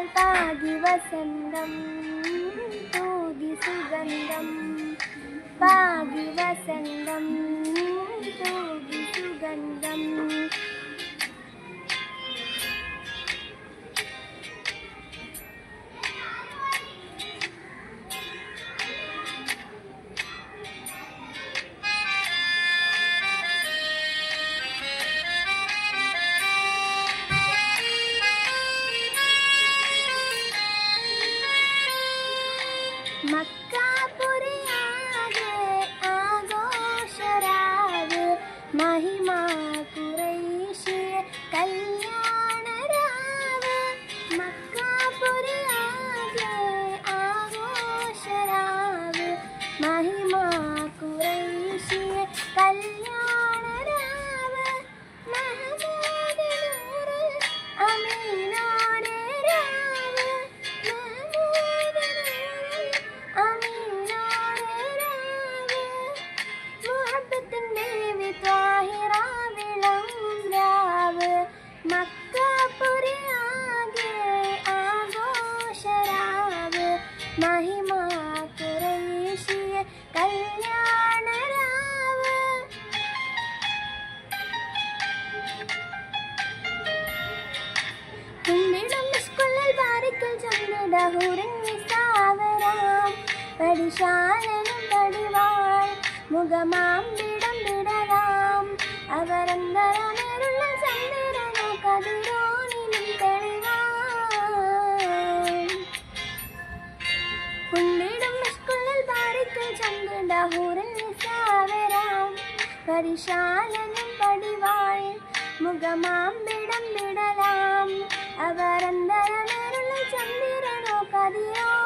പാകി വസന്തം തൂകി സുഗന്ധം പാകി വസന്തം തൂകി സുഗന്ധം മക്കാപുരിയാകെ ആഘോഷരാവ് മഹിമാ ഖുറൈശിയ കല്യാണരാവ് മക്കാപുരിയാകെ ആഘോഷരാവ് മഹിമാ ഖുറൈശിയ കല്യാണരാവ് മഹമൂദ് നൂറുൽ അമീനാരെ രാവ് മഹമൂദ് മക്കാപുരിയാകെ ആഘോഷരാവ് മഹിമാ ഖുറൈശിയ കല്യാണരാവ് കുന്നിടും സ്കുളിൽ ബാരിക്കൽ ചന്ദ്ര ഹൂറിൻ നിസാവരാം പടിശാലനും പടിവാൾ മുഖമാമ്പിടം വിടരാം അവരന്തരമേറുള്ള ചന്ദ്രനോ കതിരോനിലും തെളിവാം കുന്നിടും സ്കുളിൽ ബാരിക്കൽ ചന്ദ്ര ഹൂറിൻ നിസാവരാം പടിശാലനും പടിവാൾ മുഖമാമ്പിടം വിടരാം അവരന്തരമേറുള്ള ചന്ദ്രനോ കതിരോ